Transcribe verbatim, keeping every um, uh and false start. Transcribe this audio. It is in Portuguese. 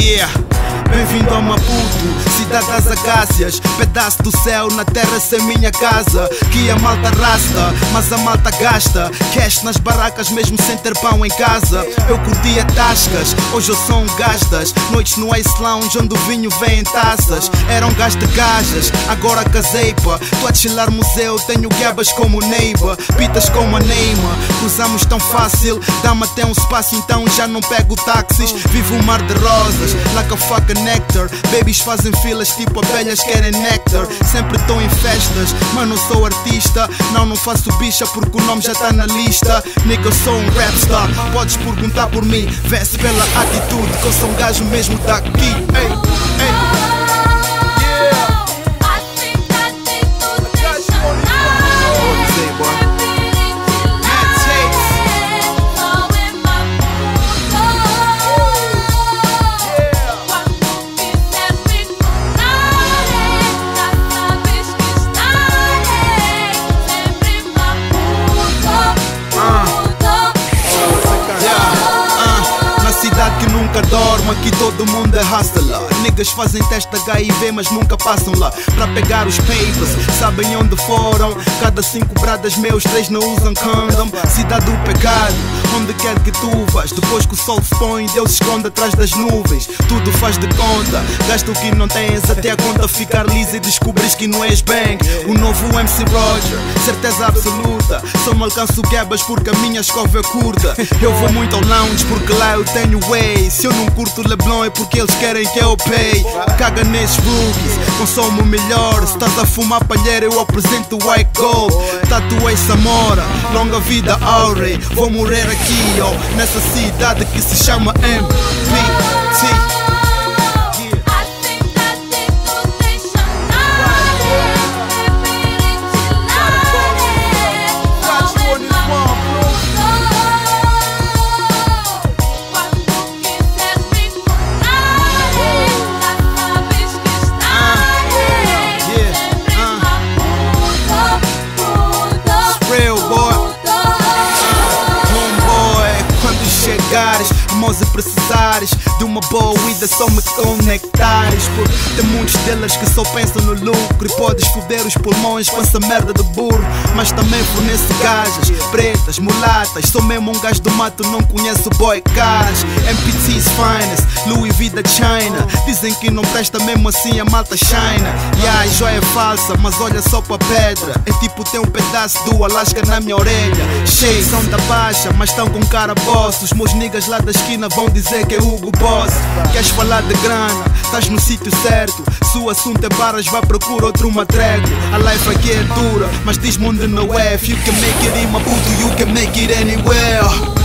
Yeah. Bem-vindo a Maputo, cidade das acácias, pedaço do céu na terra sem minha casa. Que a malta rasta, mas a malta gasta cash nas barracas mesmo sem ter pão em casa. Eu curtia tascas, hoje eu sou um gastas. Noites no Ice Lounge onde o vinho vem em taças. Era um gás de gajas, agora casei pá. Tô a chilar museu, tenho gabas como Neiba, pitas como a Neima. Cruzamos tão fácil, dá-me até um espaço então já não pego táxis. Vivo um mar de rosas, like a fucking nectar. Babies fazem filas tipo abelhas querem néctar. Sempre estou em festas, mas não sou artista. Não, não faço bicha porque o nome já tá na lista. Nigga, eu sou um rapstar, podes perguntar por mim. Vê-se pela atitude que eu sou um gajo mesmo daqui. Ei, ei. Que nunca dorme, aqui todo mundo é hustler. Niggas fazem teste H I V mas nunca passam lá pra pegar os papers, sabem onde foram. Cada cinco bradas meus, três não usam condom. Cidade do pecado, onde quer que tu vás. Depois que o sol se põe, Deus se esconde atrás das nuvens. Tudo faz de conta, gasta o que não tens até a conta ficar lisa e descobris que não és bang. O novo M C Roger, certeza absoluta. Só não alcanço gabas porque a minha escova é curta. Eu vou muito ao lounge porque lá eu tenho way. Se eu não curto Leblon é porque eles querem que eu pay. Caga nesses rookies, consumo melhor. Se estás a fumar palheira eu apresento white gold. Tatuei Samora, longa vida Aurey. Vou morrer aqui, ó, nessa cidade que se chama M P T. Se precisares de uma boa vida, só me conectares. Porque tem muitos delas que só pensam no lucro. E podes foder os pulmões com essa merda de burro. Mas também fornece gajas, pretas, mulatas. Sou mesmo um gajo do mato, não conheço boy caras. M P T's finest, Louis V da China. Dizem que não presta mesmo assim a malta China. E a joia é falsa, mas olha só pra pedra. É tipo ter um pedaço do Alasca na minha orelha. Cheio, são da baixa, mas tão com cara boss. Os meus niggas lá da esquina vão dizer que é Hugo Boss. Queres falar de grana? Estás no sítio certo. Se o assunto é barras, vai procurar outro matrego. A life aqui é dura, mas diz-me onde não é. If you can make it in Maputo, you can make it anywhere.